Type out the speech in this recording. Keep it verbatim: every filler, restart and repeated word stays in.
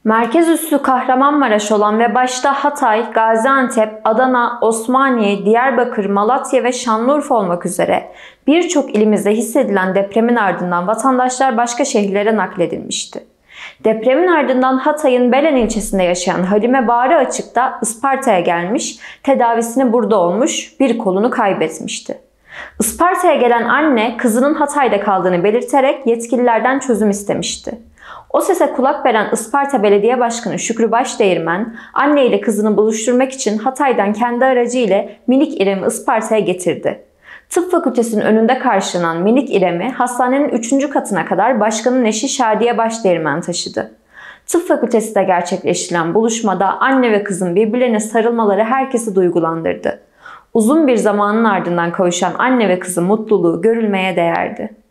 Merkez üssü Kahramanmaraş olan ve başta Hatay, Gaziantep, Adana, Osmaniye, Diyarbakır, Malatya ve Şanlıurfa olmak üzere birçok ilimizde hissedilen depremin ardından vatandaşlar başka şehirlere nakledilmişti. Depremin ardından Hatay'ın Belen ilçesinde yaşayan Halime Bağrı Açık'ta Isparta'ya gelmiş, tedavisini burada olmuş, bir kolunu kaybetmişti. Isparta'ya gelen anne kızının Hatay'da kaldığını belirterek yetkililerden çözüm istemişti. O sese kulak veren Isparta Belediye Başkanı Şükrü Başdeğirmen, anne ile kızını buluşturmak için Hatay'dan kendi aracı ile minik İrem'i Isparta'ya getirdi. Tıp fakültesinin önünde karşılanan minik İrem'i hastanenin üçüncü katına kadar başkanın eşi Şadiye Başdeğirmen taşıdı. Tıp fakültesinde gerçekleştirilen buluşmada anne ve kızın birbirlerine sarılmaları herkesi duygulandırdı. Uzun bir zamanın ardından kavuşan anne ve kızın mutluluğu görülmeye değerdi.